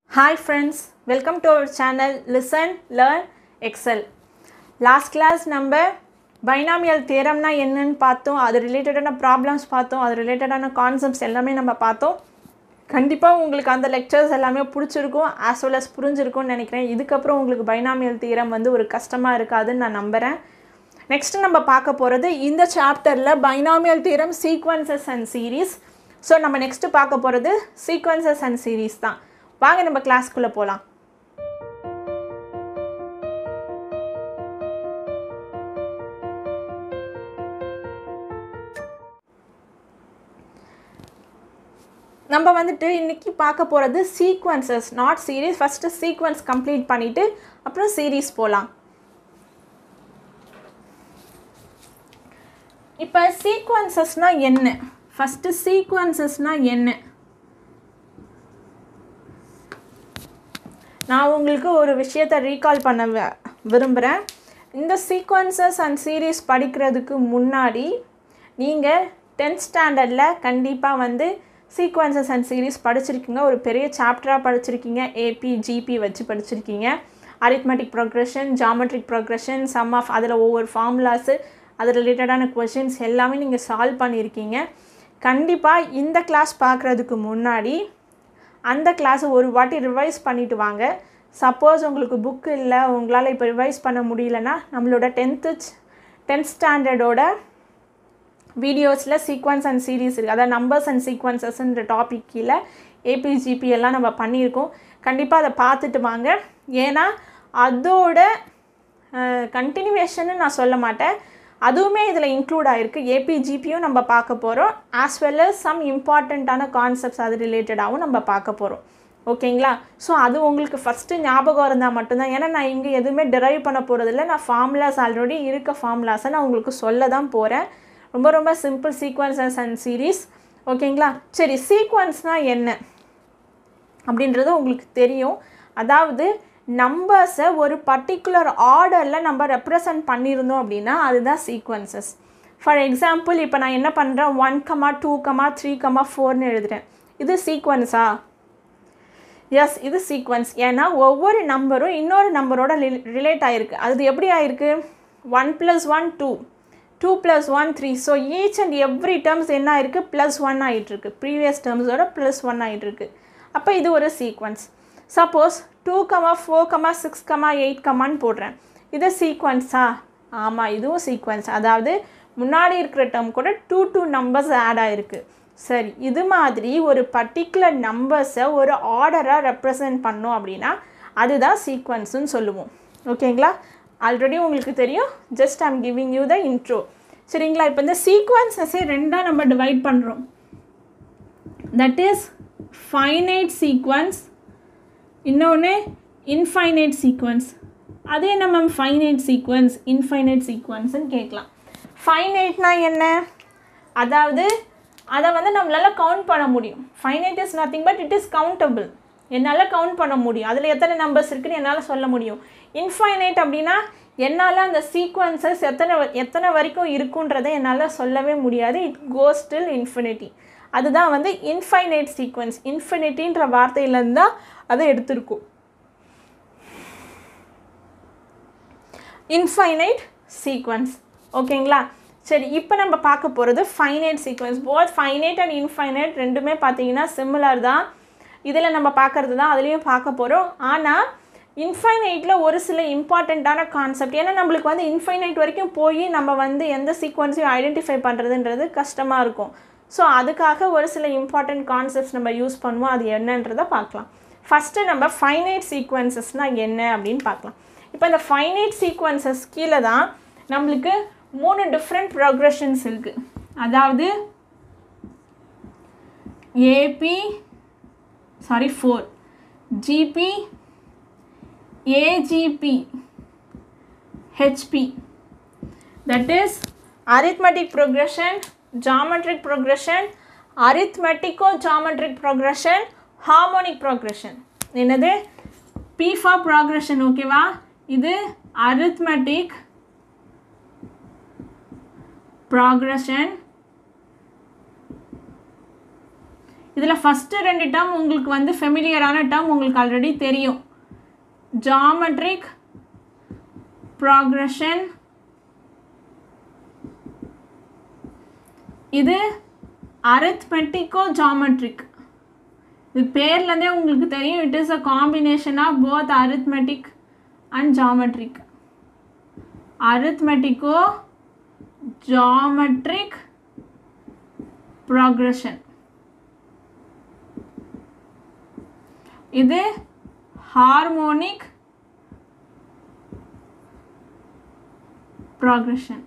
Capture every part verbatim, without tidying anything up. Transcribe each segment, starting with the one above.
Hi friends, welcome to our channel Listen, Learn, Excel. Last class number binomial theorem na என்னன்னு பார்த்தோம். அது ரிலேட்டடான problems பார்த்தோம். அது ரிலேட்டடான கான்செப்ட்ஸ் எல்லாமே நம்ம பார்த்தோம். கண்டிப்பாக உங்களுக்கு அந்த லெக்சர்ஸ் எல்லாமே பிடிச்சிருக்கும் as well as புரிஞ்சிருக்கும்னு நினைக்கிறேன். இதுக்கப்புறம் உங்களுக்கு binomial theorem வந்து ஒரு கஷ்டமாக இருக்காதுன்னு நான் நம்புகிறேன். நெக்ஸ்ட் நம்ம பார்க்க போகிறது இந்த சாப்டரில் binomial theorem sequences and series. So நம்ம நெக்ஸ்ட்டு பார்க்க போகிறது sequences and series தான். வாங்க நம்ம கிளாஸ்க்குள்ளே போகலாம். நம்ம வந்துட்டு இன்றைக்கி பார்க்க போகிறது sequences not series. First sequence complete பண்ணிவிட்டு அப்புறம் சீரீஸ் போகலாம். இப்போ சீக்வன்சஸ்னால் என்ன? ஃபஸ்ட்டு சீக்வன்சஸ்னால் என்ன? நான் உங்களுக்கு ஒரு விஷயத்தை ரீகால் பண்ண விரும்புகிறேன். இந்த சீக்வன்சஸ் அண்ட் சீரீஸ் படிக்கிறதுக்கு முன்னாடி நீங்கள் டென்த் ஸ்டாண்டர்டில் கண்டிப்பாக வந்து சீக்வன்சஸ் அண்ட் சீரீஸ் படிச்சிருக்கீங்க. ஒரு பெரிய சாப்டராக படிச்சிருக்கீங்க. ஏபி ஜிபி வச்சு படிச்சிருக்கீங்க. Arithmetic progression, geometric progression, sum of அதில் ஒவ்வொரு ஃபார்முலாஸு, அது ரிலேட்டடான கொஷின்ஸ் எல்லாமே நீங்கள் சால்வ் பண்ணியிருக்கீங்க. கண்டிப்பாக இந்த கிளாஸ் பார்க்குறதுக்கு முன்னாடி அந்த கிளாஸை ஒரு வாட்டி ரிவைஸ் பண்ணிவிட்டு வாங்க. சப்போஸ் உங்களுக்கு புக்கு இல்லை, உங்களால் இப்போ ரிவைஸ் பண்ண முடியலன்னா நம்மளோட டென்த்து டென்த் ஸ்டாண்டர்டோட வீடியோஸில் சீக்வன்ஸ் அண்ட் சீரீஸ் இருக்குது. அதாவது நம்பர்ஸ் அண்ட் சீக்வன்சஸ்ன்ற டாபிக் கீழே ஏபிஜிபி எல்லாம் நம்ம பண்ணியிருக்கோம். கண்டிப்பாக அதை பார்த்துட்டு வாங்க. ஏன்னா அதோட கண்டினியூவேஷன்னு நான் சொல்ல மாட்டேன், அதுவுமே இதில் இன்க்ளூட் ஆகிருக்கு. ஏபிஜிபியும் நம்ம பார்க்க போகிறோம். ஆஸ் வெல் அஸ் சம் இம்பார்ட்டண்ட்டான கான்செப்ட்ஸ் அது ரிலேட்டடாகவும் நம்ம பார்க்க போகிறோம். ஓகேங்களா? ஸோ அது உங்களுக்கு ஃபஸ்ட்டு ஞாபகம் இருந்தால் மட்டும்தான். ஏன்னா நான் இங்கே எதுவுமே டிரைவ் பண்ண போகிறதில்ல. நான் ஃபார்முலாஸ் ஆல்ரெடி இருக்க ஃபார்முலாஸை நான் உங்களுக்கு சொல்ல தான் போகிறேன். ரொம்ப ரொம்ப சிம்பிள் சீக்வன்சஸ் அண்ட் சீரீஸ். ஓகேங்களா? சரி, சீக்வன்ஸ்னால் என்ன அப்படின்றது உங்களுக்கு தெரியும். அதாவது நம்பர்ஸை ஒரு பர்டிகுலர் ஆர்டரில் நம்ம ரெப்ரசன்ட் பண்ணியிருந்தோம் அப்படின்னா அதுதான் சீக்வன்சஸ். ஃபார் எக்ஸாம்பிள் இப்போ நான் என்ன பண்ணுறேன், one comma two comma three comma ஃபோர்னு எழுதுகிறேன். இது சீக்வன்ஸா? எஸ், இது சீக்வன்ஸ். ஏன்னா ஒவ்வொரு நம்பரும் இன்னொரு நம்பரோட ரிலேட் ஆகிருக்கு. அது எப்படி ஆகிருக்கு? One plus one two, two plus one three. So each and every terms என்ன ஆகிருக்கு? ப்ளஸ் ஒன் ஆகிட்டுருக்கு. ப்ரீவியஸ் டேர்ம்ஸோட ப்ளஸ் ஒன் ஆகிட்டுருக்கு. அப்போ இது ஒரு sequence. Suppose two comma four comma six comma eight கமான்னு போடுறேன். இது சீக்வன்ஸா? ஆமாம், இதுவும் சீக்வன்ஸ். அதாவது முன்னாடி இருக்கிற டேர்ம் கூட டூ டூ நம்பர்ஸ் ஆட் ஆகிருக்கு. சரி, இது மாதிரி ஒரு பர்டிகுலர் நம்பர்ஸை ஒரு ஆர்டராக ரெப்ரசன்ட் பண்ணோம் அப்படின்னா அதுதான் சீக்வன்ஸுன்னு சொல்லுவோம். ஓகேங்களா? ஆல்ரெடி உங்களுக்கு தெரியும். Just I'm giving you the intro. சரிங்களா? இப்போ இந்த சீக்வன்ஸஸை ரெண்டாக நம்ம டிவைட் பண்ணுறோம். தட் இஸ் ஃபைனைட் சீக்வன்ஸ், இன்னொன்று இன்ஃபைனைட் சீக்வன்ஸ். அதே நம்ம ஃபைனைட் சீக்வன்ஸ் இன்ஃபைனைட் சீக்வன்ஸ்ன்னு கேட்கலாம். ஃபைனைட்னா என்ன? அதாவது அதை வந்து நம்மளால் கவுண்ட் பண்ண முடியும். Finite is nothing but it is countable. என்னால் கவுண்ட் பண்ண முடியும். அதில் எத்தனை நம்பர்ஸ் இருக்குன்னு என்னால் சொல்ல முடியும். இன்ஃபைனைட் அப்படின்னா என்னால் அந்த சீக்வன்சஸ் எத்தனை எத்தனை வரைக்கும் இருக்குன்றதை என்னால் சொல்லவே முடியாது. It goes till infinity. அதுதான் வந்து இன்ஃபைனைட் சீக்வன்ஸ். இன்ஃபினிட்டின்ற வார்த்தையிலேருந்து தான் அதை எடுத்திருக்கும். Infinite sequence. ஓகேங்களா? சரி, இப்போ நம்ம பார்க்க போகிறது finite sequence. Both finite and infinite ரெண்டுமே பார்த்தீங்கன்னா சிமிலர் தான். இதில் நம்ம பார்க்குறது தான் அதுலேயும் பார்க்க போகிறோம். ஆனால் இன்ஃபைனைட்டில் ஒரு சில இம்பார்ட்டண்ட்டான கான்செப்ட். ஏன்னா நம்மளுக்கு வந்து இன்ஃபைனைட் வரைக்கும் போய் நம்ம வந்து எந்த சீக்வன்ஸையும் ஐடென்டிஃபை பண்ணுறதுன்றது கஷ்டமாக இருக்கும். ஸோ அதுக்காக ஒரு சில இம்பார்ட்டண்ட் கான்செப்ட்ஸ் நம்ம யூஸ் பண்ணுவோம். அது என்னன்றதை பார்க்கலாம். ஃபஸ்ட்டு நம்ம ஃபைனைட் சீக்வன்சஸ்னால் என்ன அப்படின்னு பார்க்கலாம். இப்போ இந்த ஃபைனைட் சீக்வன்சஸ் கீழே தான் நம்மளுக்கு மூணு டிஃப்ரெண்ட் ப்ரோக்ரெஷன்ஸ் இருக்குது. அதாவது AP sorry four GP, AGP, HP. That is arithmetic progression, geometric progression, arithmetico-geometric progression, harmonic progression. என்னது? P for progression. ஓகேவா? இது arithmetic progression. இதில் ஃபஸ்ட்டு ரெண்டு டேர்ம் உங்களுக்கு வந்து ஃபெமிலியரான டேர்ம் உங்களுக்கு ஆல்ரெடி தெரியும். ஜாமெட்ரிக் ப்ராக்ரெஷன், இது அரித்மெட்டிக்கோ ஜாமெட்ரிக். இது பேர்லேருந்தே உங்களுக்கு தெரியும், it is a combination of both arithmetic and geometric. Arithmetico geometric progression. இது ஹார்மோனிக் ப்ராக்ரெஷன்.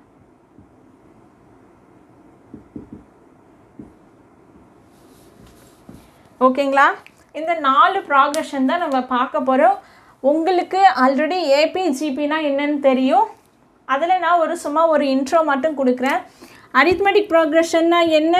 ஓகேங்களா? இந்த நாலு ப்ராக்ரெஷன் தான் நம்ம பார்க்க போகிறோம். உங்களுக்கு ஆல்ரெடி ஏபிஜிபினா என்னன்னு தெரியும். அதில் நான் ஒரு சும்மா ஒரு இன்ட்ரோ மட்டும் கொடுக்குறேன். அரித்மெட்டிக் ப்ராக்ரெஷன்னா என்ன?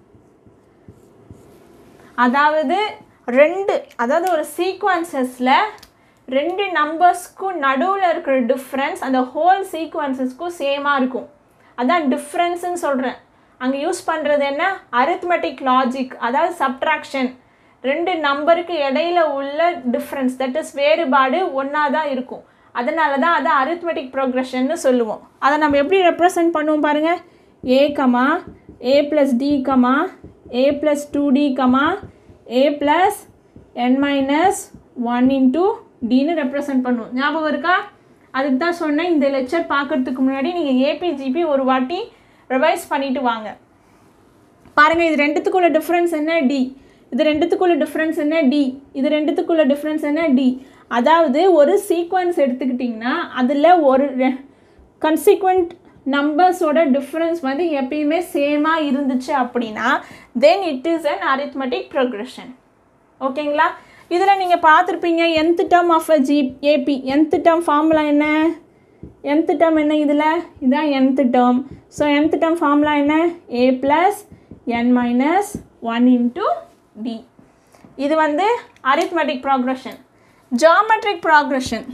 அதாவது ரெண்டு அதாவது ஒரு சீக்வன்சஸில் ரெண்டு நம்பர்ஸ்க்கும் நடுவில் இருக்கிற டிஃப்ரென்ஸ் அந்த ஹோல் சீக்வன்சஸ்க்கும் சேமாக இருக்கும். அதான் டிஃப்ரென்ஸுன்னு சொல்கிறேன். அங்கே யூஸ் பண்ணுறது என்ன? அரித்மெட்டிக் லாஜிக், அதாவது சப்ட்ராக்ஷன். ரெண்டு நம்பருக்கு இடையில உள்ள டிஃப்ரென்ஸ், தட் இஸ் வேறுபாடு ஒன்றா தான் இருக்கும். அதனால தான் அதை அரித்மெட்டிக் ப்ரோக்ரெஷன்னு சொல்லுவோம். அதை நம்ம எப்படி ரெப்ரசன்ட் பண்ணுவோம் பாருங்கள். A comma a plus d comma a plus two d comma a plus n minus one into டின்னு ரெப்ரசன்ட் பண்ணுவோம். ஞாபகம் இருக்கா? அதுக்கு தான் சொன்னேன், இந்த லெக்சர் பார்க்குறதுக்கு முன்னாடி நீங்கள் ஏபிஜிபி ஒரு வாட்டி ரிவைஸ் பண்ணிவிட்டு வாங்க. பாருங்கள், இது ரெண்டுத்துக்குள்ள டிஃப்ரென்ஸ் என்ன? டி. இது ரெண்டுத்துக்குள்ள டிஃப்ரென்ஸ் என்ன? டி. இது ரெண்டுத்துக்குள்ள டிஃப்ரென்ஸ் என்ன? டி. அதாவது ஒரு சீக்வன்ஸ் எடுத்துக்கிட்டிங்கன்னா அதில் ஒரு கன்சிக்வெண்ட் நம்பர்ஸோட டிஃப்ரென்ஸ் வந்து எப்பயுமே சேமாக இருந்துச்சு அப்படின்னா then it is an arithmetic progression. ஓகேங்களா? இதில் நீங்கள் பார்த்துருப்பீங்க nth term of a G AP. nth term formula என்ன? nth term என்ன? இதில் இதுதான் nth term. ஸோ nth term ஃபார்முலா என்ன? a plus n minus one into d. இது வந்து arithmetic progression. Geometric progression.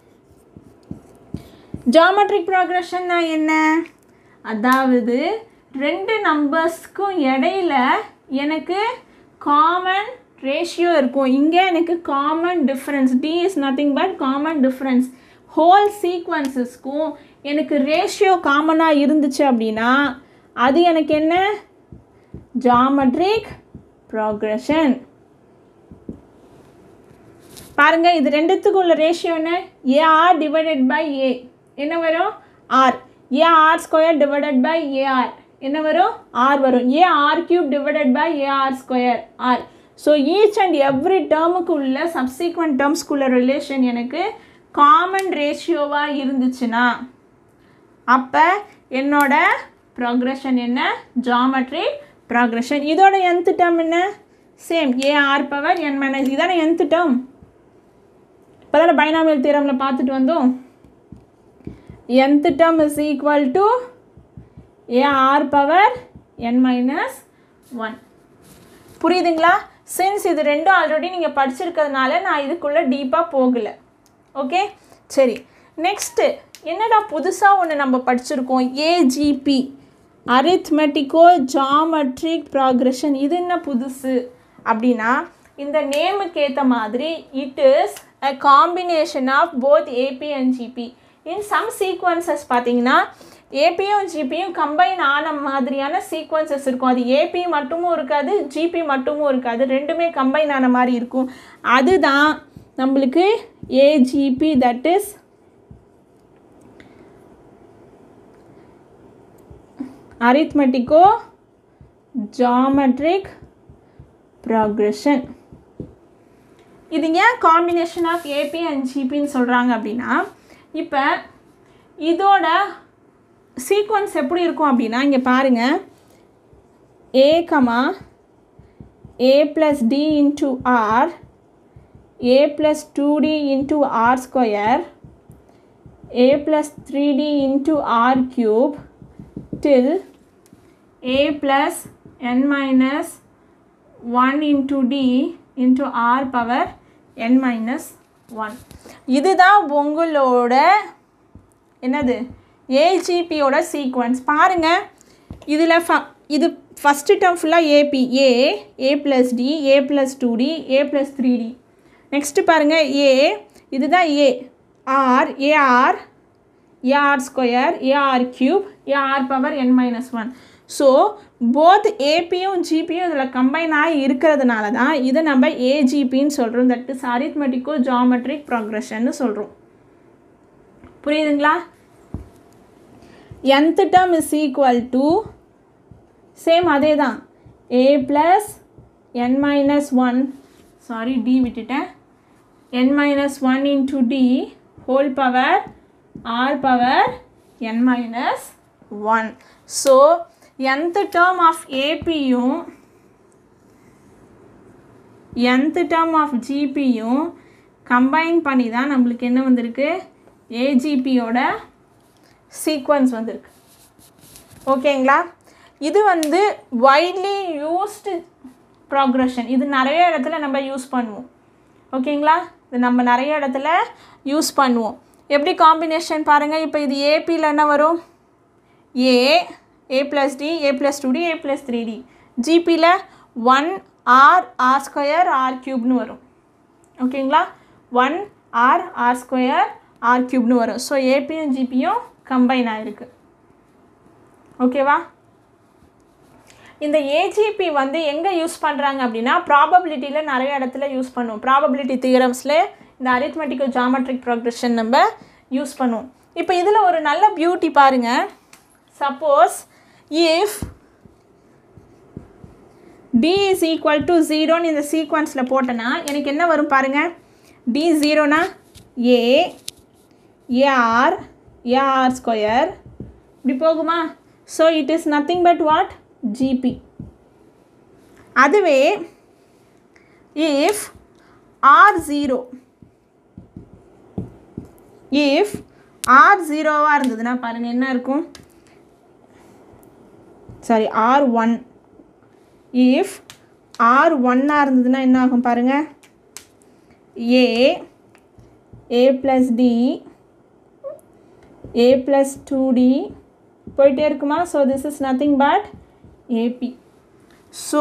Geometric ப்ராக்ரெஷன்னா என்ன? அதாவது ரெண்டு நம்பர்ஸ்க்கும் இடையில எனக்கு காமன் ரேஷியோ இருக்கும். இங்கே எனக்கு common difference, d is nothing but common difference. Whole சீக்வன்ஸஸ்க்கும் எனக்கு ரேஷியோ காமனாக இருந்துச்சு அப்படின்னா அது எனக்கு என்ன? Geometric progression. பாருங்கள், இது ரெண்டுத்துக்குள்ள ரேஷியோ என்ன? ஏஆர் டிவைடட் பை ஏ என்ன வரும்? R. Ar square divided by ar என்ன வரும்? ஆர் வரும். Ar cube divided by ar square r. So each and every டேர்முக்கு உள்ள சப்சீக்வெண்ட் டேர்ம்ஸ்குள்ள ரிலேஷன் எனக்கு காமன் ரேஷியோவாக இருந்துச்சுன்னா அப்போ என்னோட ப்ராக்ரெஷன் என்ன? Geometric progression. இதோட nth டேர்ம் என்ன? Same, ar power n minus. இதான nth டேர்ம். இப்போ தானே பைனாமியல் தியரமில் பார்த்துட்டு வந்தோம். nth term is equal to ar power n minus one. புரியுதுங்களா? சின்ஸ் இது ரெண்டும் ஆல்ரெடி நீங்கள் படிச்சிருக்கிறதுனால நான் இதுக்குள்ளே டீப்பாக போகலை. ஓகே, சரி. நெக்ஸ்ட்டு என்னடா புதுசாக ஒன்று நம்ம படிச்சிருக்கோம், ஏஜிபி, அரித்மெட்டிக்கோ ஜாமெட்ரிக் ப்ராக்ரெஷன். இது என்ன புதுசு அப்படின்னா இந்த நேமுக்கு ஏற்ற மாதிரி it is a combination of both AP and GP. In some sequences பார்த்தீங்கன்னா ஏபியும் ஜிபியும் கம்பைன் ஆன மாதிரியான சீக்வன்சஸ் இருக்கும். அது ஏபி மட்டுமும் இருக்காது, ஜிபி மட்டுமும் இருக்காது, ரெண்டுமே கம்பைன் ஆன மாதிரி இருக்கும். அதுதான் நம்மளுக்கு AGP, that is arithmetico geometric progression. இது ஏன் காம்பினேஷன் ஆஃப் ஏபி அண்ட் ஜிபின்னு சொல்கிறாங்க அப்படின்னா இப்போ இதோட சீக்வன்ஸ் எப்படி இருக்கும் அப்படின்னா இங்கே பாருங்கள், a comma a plus d into r, a plus two d into r square, a plus three d into r cube till a plus n minus one into d into r power n minus one. இதுதான் உங்களோட என்னது ஏஜிபியோட sequence. பாருங்கள், இதில் ஃப இது first term ஃபுல்லாக AP a a plus d a plus two d a plus three d. Next பாருங்கள் ஏ இதுதான் a R AR ar square ar cube ar power n minus one. So both ஏபியும் ஜிபியும் இதில் combine ஆகி இருக்கிறதுனால தான் இதை நம்ம ஏஜிபின்னு சொல்கிறோம். தட் இஸ் அரித்மெட்டிக்கோ ஜாமெட்ரிக் ப்ராக்ரெஷன்னு சொல்கிறோம். புரியுதுங்களா? nth term is equal to same அதே தான் a plus n minus one sorry d விட்டுட்டேன் n minus one into d whole power r power n minus one. So nth term of ஏபியும் nth term of ஜிபியும் combine பண்ணி தான் நம்மளுக்கு என்ன வந்திருக்கு ஏஜிபியோட சீக்வன்ஸ் வந்திருக்கு. ஓகேங்களா? இது வந்து வைட்லி யூஸ்டு ப்ராக்ரெஷன். இது நிறைய இடத்துல நம்ம யூஸ் பண்ணுவோம். ஓகேங்களா? இது நம்ம நிறைய இடத்துல யூஸ் பண்ணுவோம். எப்படி காம்பினேஷன் பாருங்கள். இப்போ இது ஏபியில் என்ன வரும் a a plus d a plus two d a plus three d. ஜிபியில் one r r square r க்யூப்னு வரும். ஓகேங்களா? One r r square r க்யூப்னு வரும். ஸோ ஏபியும் ஜிபியும் கம்பைன் ஆகிருக்கு. ஓகேவா? இந்த ஏஜிபி வந்து எங்கே யூஸ் பண்ணுறாங்க அப்படின்னா ப்ராபபிலிட்டியில் நிறைய இடத்துல யூஸ் பண்ணுவோம். ப்ராபபிலிட்டி தியரம்ஸில் இந்த அரித்மெட்டிக்கல் ஜாமெட்ரிக் ப்ராக்ரெஷன் நம்ம யூஸ் பண்ணுவோம். இப்போ இதில் ஒரு நல்ல பியூட்டி பாருங்கள். Suppose if d is equal to ஜீரோன்னு இந்த சீக்வன்ஸில் போட்டேன்னா எனக்கு என்ன வரும் பாருங்கள். டி ஜீரோனா ஏ ஏஆர் ஏஆர் ஸ்கொயர் இப்படி போகுமா? So it is nothing but what GP. அதுவே if r zero if r ஜீரோவாக இருந்ததுன்னா பாருங்கள் என்ன இருக்கும். Sorry r one. If r ஒன்னாக இருந்ததுன்னா என்ன ஆகும் பாருங்கள். A a plus d a plus two d போயிட்டே இருக்குமா? So this is nothing but AP. So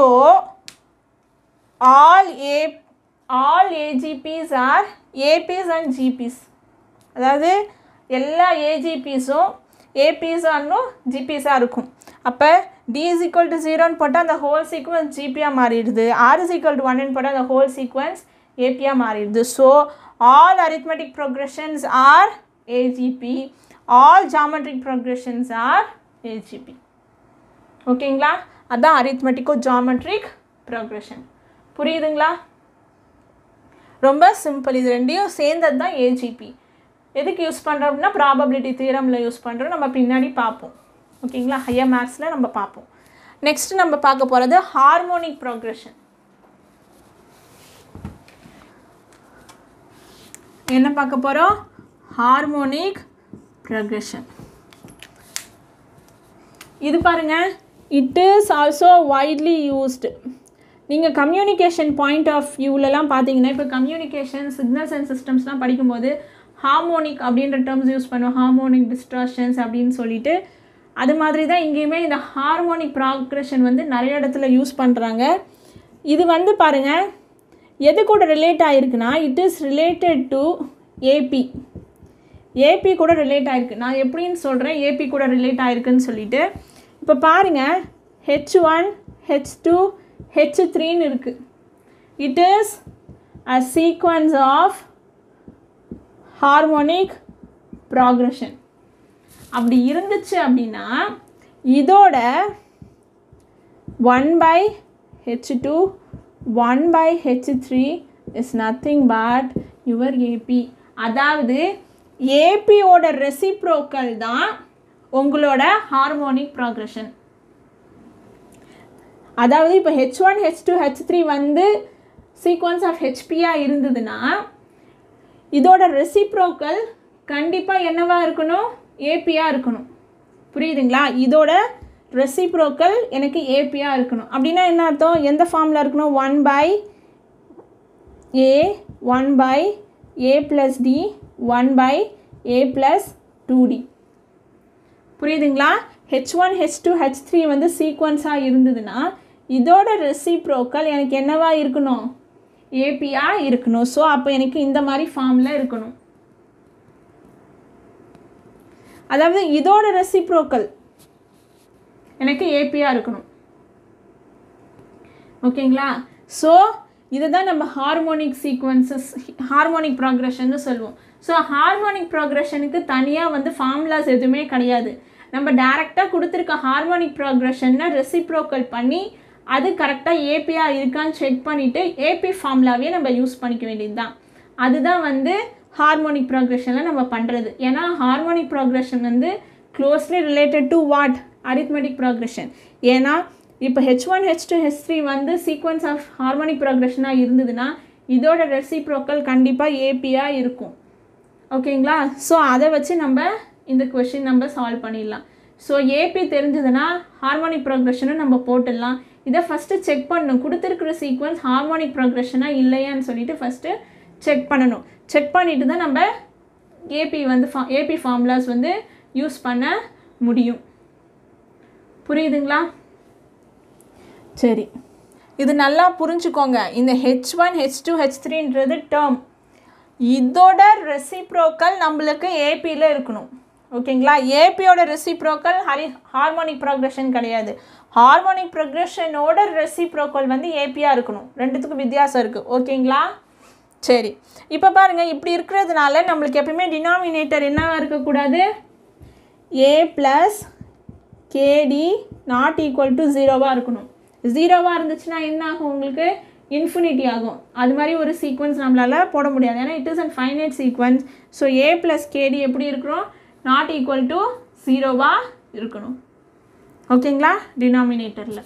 all a all AGPs are APs and GPs. அதாவது எல்லா ஏஜிபிஸும் ஏபிஸானும் ஜிபிஸாக இருக்கும். அப்போ டி இஸ் ஈக்குவல் டு ஜீரோன்னு போட்டால் அந்த ஹோல் சீக்வன்ஸ் ஜிபியாக மாறிடுது. ஆர் இஸ் ஈக்குவல் டு ஒன்னு போட்டால் அந்த ஹோல் சீக்வன்ஸ் ஏபியாக மாறிடுது. So all arithmetic progressions are A G P. All geometric progressions are A G P. ஓகேங்களா? அதான் arithmetico geometric progression. புரியுதுங்களா? ரொம்ப சிம்பிள். இது ரெண்டையும் சேர்ந்தது தான் A G P. எதுக்கு யூஸ் பண்ணுறோம் அப்படின்னா ப்ராபபிலிட்டி தியரமில் யூஸ் பண்ணுறோம். நம்ம பின்னாடி பார்ப்போம். ஓகேங்களா? ஹையர் மேக்ஸில் நம்ம பார்ப்போம். நெக்ஸ்ட் நம்ம பார்க்க போகிறது ஹார்மோனிக் ப்ரோக்ரெஷன். என்ன பார்க்க போகிறோம்? Harmonic progression. இது பாருங்கள், it is also widely used. நீங்கள் கம்யூனிகேஷன் பாயிண்ட் ஆஃப் வியூலலாம் பார்த்தீங்கன்னா, இப்போ கம்யூனிகேஷன் சிக்னல்ஸ் அண்ட் சிஸ்டம்ஸ்லாம் படிக்கும்போது ஹார்மோனிக் அப்படின்ற டேர்ம்ஸ் யூஸ் பண்ணுவோம். ஹார்மோனிக் டிஸ்டார்ஷன்ஸ் அப்படின்னு சொல்லிட்டு அது மாதிரி தான் இங்கேயுமே இந்த ஹார்மோனிக் ப்ராக்ரெஷன் வந்து நிறைய இடத்துல யூஸ் பண்ணுறாங்க. இது வந்து பாருங்கள் எது கூட ரிலேட் ஆகிருக்குன்னா, it is related to AP. AP கூட ரிலேட் ஆகிருக்கு. நான் எப்படின்னு சொல்கிறேன் ஏபி கூட ரிலேட் ஆகிருக்குன்னு சொல்லிட்டு. இப்போ பாருங்கள், H one H two H த்ரீன்னு இருக்குது. It is a sequence of harmonic progression. அப்படி இருந்துச்சு அப்படின்னா இதோட one by H two one by H three is nothing but your AP. அதாவது ஏபியோட ரெசிப்ரோக்கல் தான் உங்களோட ஹார்மோனிக் ப்ராக்ரெஷன். அதாவது இப்போ H one H two H three வந்து சீக்வன்ஸ் ஆஃப் ஹெச்பியாக இருந்ததுன்னா இதோட ரெசிப்ரோக்கல் கண்டிப்பாக என்னவாக இருக்கணும்? ஏபியாக இருக்கணும். புரியுதுங்களா? இதோட ரெசிப்ரோக்கல் எனக்கு ஏபியாக இருக்கணும். அப்படின்னா என்ன அர்த்தம்? எந்த ஃபார்மில் இருக்கணும்? One by A one by A plus D one by A plus two D. புரியுதுங்களா? H one H two H three வந்து சீக்வன்ஸாக இருந்ததுன்னா இதோட ரெசிப்ரோக்கல் எனக்கு என்னவா இருக்கணும், ஏபியாக இருக்கணும். ஸோ அப்போ எனக்கு இந்த மாதிரி ஃபார்மில் இருக்கணும். அதாவது இதோட ரெசிப்ரோக்கல் எனக்கு ஏபியாக இருக்கணும். ஓகேங்களா? ஸோ இதை தான் நம்ம ஹார்மோனிக் சீக்வன்சஸ் ஹார்மோனிக் ப்ராக்ரெஷன்னு சொல்லுவோம். ஸோ ஹார்மோனிக் ப்ராக்ரெஷனுக்கு தனியாக வந்து ஃபார்முலாஸ் எதுவுமே கிடையாது. நம்ம டேரெக்டாக கொடுத்துருக்க ஹார்மோனிக் ப்ராக்ரெஷனை ரெசிப்ரோக்கல் பண்ணி அது கரெக்டாக ஏபியாக இருக்கான்னு செக் பண்ணிவிட்டு ஏபி ஃபார்முலாவே நம்ம யூஸ் பண்ணிக்க வேண்டியது தான். அதுதான் வந்து ஹார்மோனிக் ப்ராக்ரெஷனில் நம்ம பண்ணுறது. ஏன்னா ஹார்மோனிக் ப்ராக்ரெஷன் வந்து closely related to what, arithmetic progression. ஏன்னா இப்போ H one H two H three வந்து சீக்வன்ஸ் ஆஃப் ஹார்மோனிக் ப்ராக்ரெஷனாக இருந்ததுன்னா இதோட ரெசிப்ரோக்கல் கண்டிப்பாக ஏபியாக இருக்கும். ஓகேங்களா? ஸோ அதை வச்சு நம்ம இந்த கொஷின் நம்ம சால்வ் பண்ணிடலாம். ஸோ ஏபி தெரிஞ்சதுன்னா ஹார்மோனிக் ப்ராக்ரெஷனை நம்ம போட்டுடலாம். இதை ஃபஸ்ட்டு செக் பண்ணணும், கொடுத்துருக்குற சீக்வன்ஸ் ஹார்மோனிக் ப்ராக்ரெஷனாக இல்லையான்னு சொல்லிட்டு ஃபஸ்ட்டு செக் பண்ணணும். செக் பண்ணிவிட்டு தான் நம்ம ஏபி வந்து ஃபா ஏபி ஃபார்முலாஸ் வந்து யூஸ் பண்ண முடியும். புரியுதுங்களா? சரி, இது நல்லா புரிஞ்சுக்கோங்க. இந்த H one H two H த்ரீன்றது டேர்ம், இதோட ரெசிப்ரோக்கல் நம்மளுக்கு ஏபியில் இருக்கணும். ஓகேங்களா? ஏபியோட ரெசிப்ரோக்கல் ஹரி ஹார்மோனிக் ப்ராக்ரெஷன் கிடையாது. ஹார்மோனிக் ப்ராக்ரெஷனோட ரெசிப்ரோக்கல் வந்து ஏபியாக இருக்கணும். ரெண்டுத்துக்கும் வித்தியாசம் இருக்குது. ஓகேங்களா? சரி, இப்போ பாருங்கள், இப்படி இருக்கிறதுனால நம்மளுக்கு எப்பயுமே டினாமினேட்டர் என்ன இருக்கக்கூடாது, A plus KD not equal to ஜீரோவாக இருக்கணும். ஜீரோவாக இருந்துச்சுன்னா என்ன ஆகும், உங்களுக்கு இன்ஃபினிட்டி ஆகும். அது மாதிரி ஒரு சீக்வன்ஸ் நம்மளால் போட முடியாது, ஏன்னா it is and finite sequence. So A plus KD எப்படி இருக்கிறோம், நாட் ஈக்குவல் டு ஜீரோவாக இருக்கணும். ஓகேங்களா? டினாமினேட்டரில்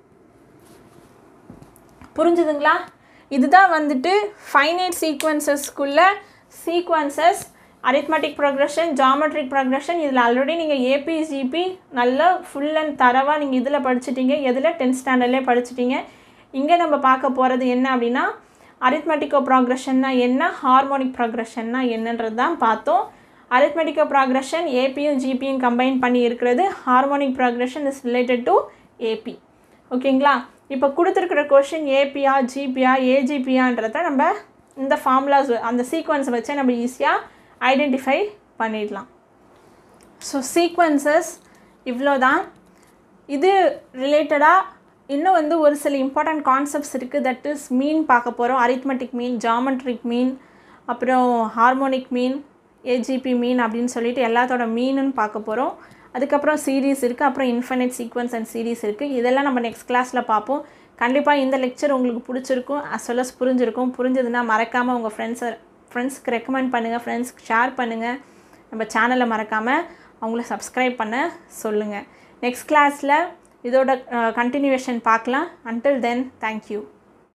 புரிஞ்சுதுங்களா? இதுதான் வந்துட்டு ஃபைனைட் சீக்வன்சஸ்க்குள்ள sequences, arithmetic progression, geometric progression. இதில் ஆல்ரெடி நீங்கள் ஏபி ஜிபி நல்லா ஃபுல் அண்ட் தரவாக நீங்கள் இதில் படிச்சுட்டீங்க, எதில் டென்த் ஸ்டாண்டர்ட்லேயே படிச்சுட்டீங்க. இங்கே நம்ம பார்க்க போகிறது என்ன அப்படின்னா, அரித்மெட்டிக்கோ ப்ரோக்ரெஷன்னா என்ன, ஹார்மோனிக் ப்ரோக்ரெஷன்னா என்னன்றது தான் பார்த்தோம். அரித்மெட்டிக்கோ ப்ரோக்ரெஷன் ஏபியும் ஜிபியும் கம்பைன் பண்ணி இருக்கிறது. Harmonic progression is related to AP. ஓகேங்களா? இப்போ கொடுத்துருக்குற கொஷின் ஏபியா ஜிபியா ஏஜிபியான்றதை நம்ம இந்த ஃபார்முலாஸ் அந்த சீக்வன்ஸை வச்சு நம்ம ஈஸியாக ஐடென்டிஃபை பண்ணிடலாம். ஸோ சீக்வன்சஸ் இவ்வளோ தான். இது ரிலேட்டடாக இன்னும் வந்து ஒரு சில இம்பார்ட்டண்ட் கான்செப்ட்ஸ் இருக்குது. தட் இஸ் மீன் பார்க்க போகிறோம், அரித்மெட்டிக் மீன், ஜாமெட்ரிக் மீன், அப்புறம் ஹார்மோனிக் மீன், ஏஜிபி மீன் அப்படின்னு சொல்லிட்டு எல்லாத்தோட மீனுன்னு பார்க்க போகிறோம். அதுக்கப்புறம் சீரீஸ் இருக்குது, அப்புறம் இன்ஃபைனைட் சீக்வன்ஸ் அண்ட் சீரீஸ் இருக்குது. இதெல்லாம் நம்ம நெக்ஸ்ட் கிளாஸில் பார்ப்போம். கண்டிப்பாக இந்த லெக்சர் உங்களுக்கு பிடிச்சிருக்கும், அஸ் வெல் அஸ் புரிஞ்சிருக்கும். புரிஞ்சதுன்னா மறக்காமல் உங்கள் ஃப்ரெண்ட்ஸை ஃப்ரெண்ட்ஸ்க்கு ரெக்கமெண்ட் பண்ணுங்கள், ஃப்ரெண்ட்ஸ்க்கு ஷேர் பண்ணுங்கள். நம்ம சேனலை மறக்காமல் அவங்கள சப்ஸ்கிரைப் பண்ண சொல்லுங்கள். நெக்ஸ்ட் கிளாஸில் இதோட கண்டினியூவேஷன் பார்க்கலாம். Until then, thank you.